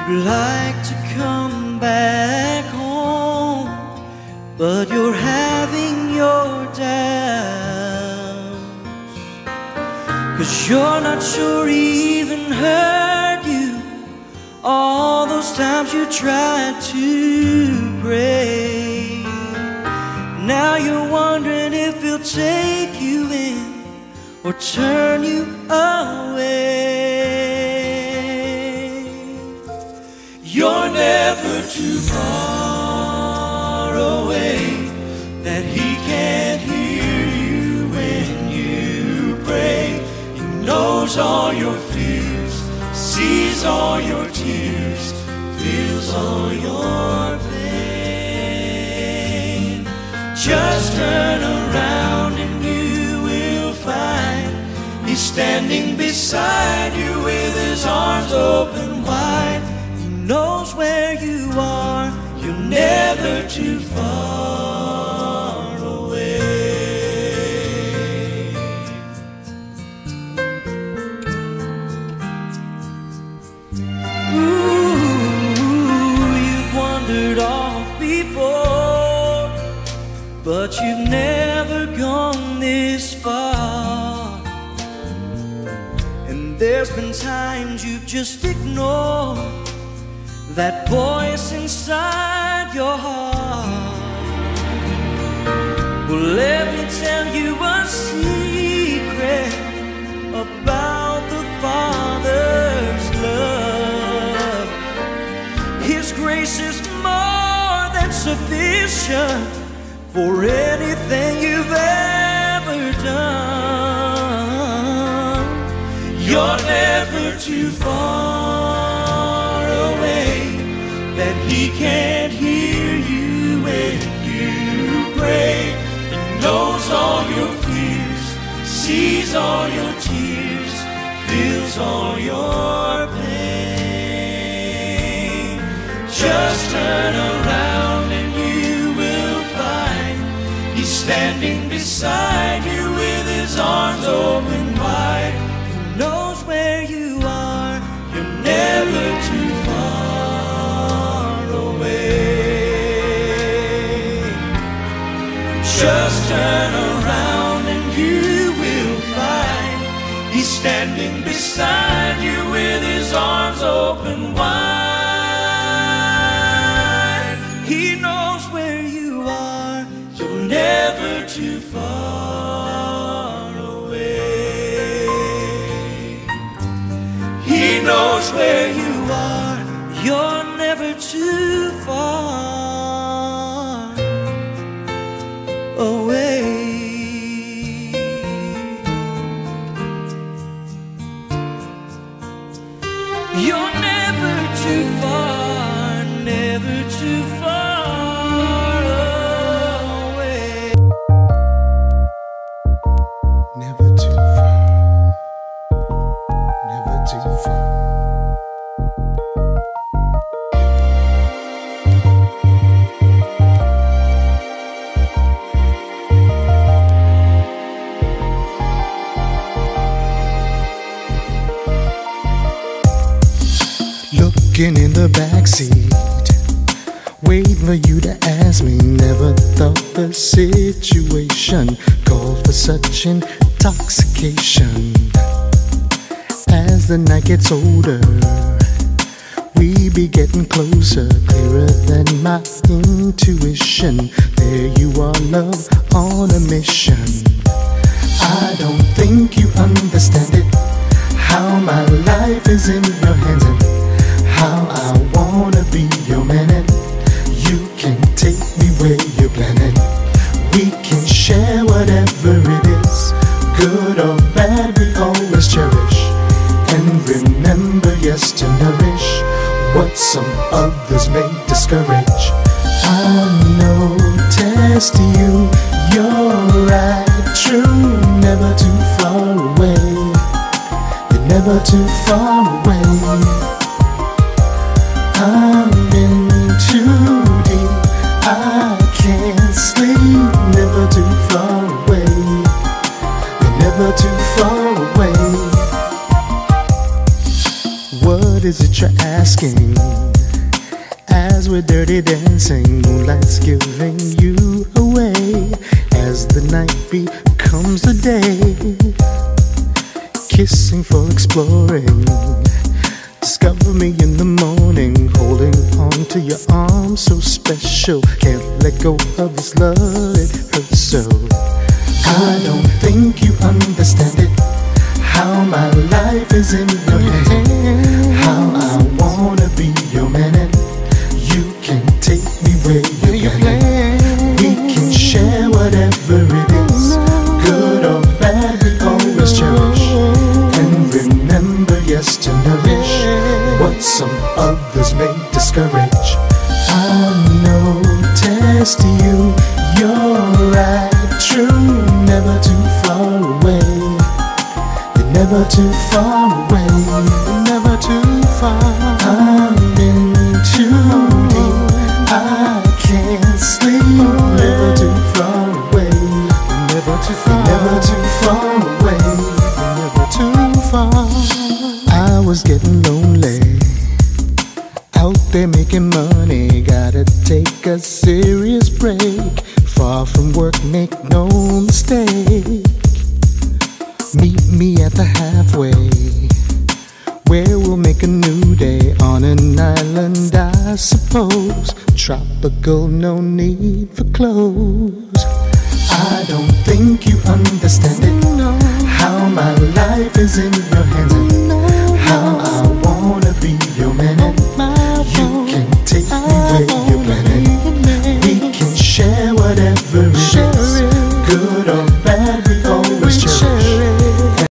You'd like to come back home, but you're having your doubts, 'cause you're not sure he even heard you all those times you tried to pray. Now you're wondering if he'll take you in or turn you away. You're never too far away that he can't hear you when you pray. He knows all your fears, sees all your tears, feels all your pain. Just turn around and you will find he's standing beside you with his arms open wide. He knows where you are, you're never too far away. Ooh, you've wandered off before, but you've never gone this far. And there's been times you've just ignored that voice inside your heart. Well, let me tell you a secret about the Father's love. His grace is more than sufficient for anything you've ever done. You're never too far away that he can't hear you when you pray. He knows all your fears, sees all your tears, feels all your pain. Just turn around and you will find he's standing beside you with his arms open wide. He knows where you are, you're never too far away. Just turn around and you will find he's standing beside you with his arms open wide. He knows where you are, you're never too far away. He knows where you are, you're never too far away. You're never too far, never too far away. Never too far, never too far. Looking in the backseat, waiting for you to ask me. Never thought the situation called for such intoxication. As the night gets older, we be getting closer, clearer than my intuition. There you are, love on a mission. I don't think you understand it, how my life is in your hands and how I wanna be your man, and you can take me where you're planning. We can share whatever it is, good or bad, we always cherish. And remember, yes, to nourish what some others may discourage. I know, test you, you're right, true, never too far away. You're never too far away. I'm in too deep, I can't sleep. Never too far away, you're never too far away. What is it you're asking? we're dirty dancing, moonlight's giving you away. As the night becomes the day, kissing for exploring. Discover me in the morning, holding on to your arms so special. Can't let go of this love, it hurts so. I don't think you understand it, how my life is in your hands, how I wanna be your man and you can take me where you can. We can share whatever it is, good or bad, we always cherish. And remember, yes, to nourish what some others may discourage. I noticed you, you're right, true, never too far away. You're never too far away, you're never too far. I'm in too deep, I can't sleep. Never too far away, you're never too far, you're never too far away, you're never too far. I was getting lonely, out there making money, gotta take a serious break. Far from work, make no mistake. Meet me at the halfway, where we'll make a new day on an island, I suppose. Tropical, no need for clothes. I don't think you understand it, how my life is in your hands and how I wanna be your man and you can take me where you're planning. We can share whatever it is, good or